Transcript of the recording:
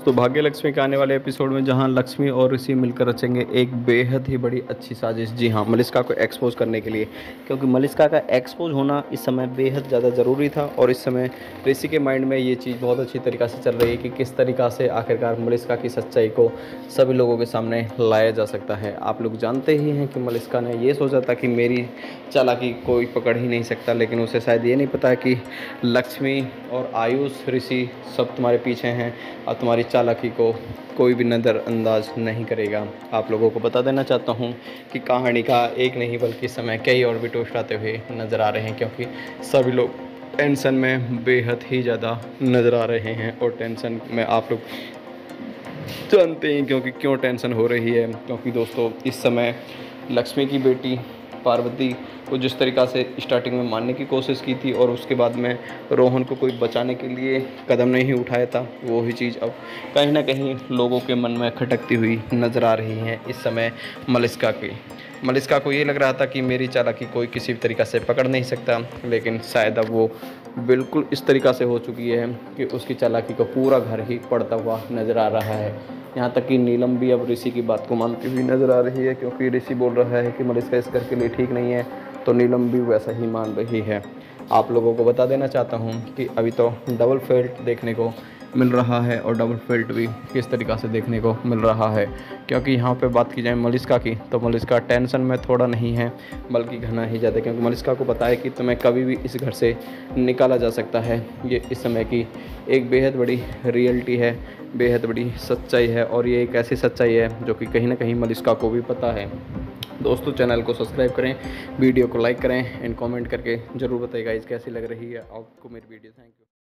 तो भाग्य लक्ष्मी के आने वाले एपिसोड में जहां लक्ष्मी और ऋषि मिलकर रचेंगे एक बेहद ही बड़ी अच्छी साजिश। जी हाँ, मलिष्का को एक्सपोज करने के लिए, क्योंकि मलिष्का का एक्सपोज होना इस समय बेहद ज़्यादा ज़रूरी था। और इस समय ऋषि के माइंड में ये चीज़ बहुत अच्छी तरीक़ा से चल रही है कि किस तरीक़ा से आखिरकार मलिष्का की सच्चाई को सभी लोगों के सामने लाया जा सकता है। आप लोग जानते ही हैं कि मलिष्का ने ये सोचा था कि मेरी चालाकी कोई पकड़ ही नहीं सकता, लेकिन उसे शायद ये नहीं पता कि लक्ष्मी और आयुष ऋषि सब तुम्हारे पीछे हैं और तुम्हारी चालाकी को कोई भी नज़रअंदाज नहीं करेगा। आप लोगों को बता देना चाहता हूँ कि कहानी का एक नहीं बल्कि समय कई और भी ट्विस्ट आते हुए नज़र आ रहे हैं, क्योंकि सभी लोग टेंशन में बेहद ही ज़्यादा नज़र आ रहे हैं। और टेंशन में आप लोग जानते हैं क्योंकि क्यों टेंशन हो रही है, क्योंकि दोस्तों इस समय लक्ष्मी की बेटी पार्वती को जिस तरीक़ा से स्टार्टिंग में मारने की कोशिश की थी और उसके बाद में रोहन को कोई बचाने के लिए कदम नहीं उठाया था, वो ही चीज़ अब कहीं ना कहीं लोगों के मन में खटकती हुई नज़र आ रही है इस समय मलिष्का की। मलिष्का को ये लग रहा था कि मेरी चालाकी कोई किसी भी तरीक़ा से पकड़ नहीं सकता, लेकिन शायद अब वो बिल्कुल इस तरीक़ा से हो चुकी है कि उसकी चालाकी को पूरा घर ही पड़ता हुआ नज़र आ रहा है। यहाँ तक कि नीलम भी अब ऋषि की बात को मानती हुई नज़र आ रही है, क्योंकि ऋषि बोल रहा है कि मलिष्का इस घर के लिए ठीक नहीं है, तो नीलम भी वैसा ही मान रही है। आप लोगों को बता देना चाहता हूँ कि अभी तो डबल फेल्ट देखने को मिल रहा है, और डबल फेल्ट भी किस तरीक़ा से देखने को मिल रहा है, क्योंकि यहाँ पे बात की जाए मलिष्का की, तो मलिष्का टेंशन में थोड़ा नहीं है बल्कि घना ही ज़्यादा, क्योंकि मलिष्का को पता है कि तुम्हें कभी भी इस घर से निकाला जा सकता है। ये इस समय की एक बेहद बड़ी रियलिटी है, बेहद बड़ी सच्चाई है, और ये एक ऐसी सच्चाई है जो कि कहीं ना कहीं मलिष्का को भी पता है। दोस्तों चैनल को सब्सक्राइब करें, वीडियो को लाइक करें एंड कमेंट करके ज़रूर बताइएगा इस कैसी लग रही है आपको मेरी वीडियो। Thank you.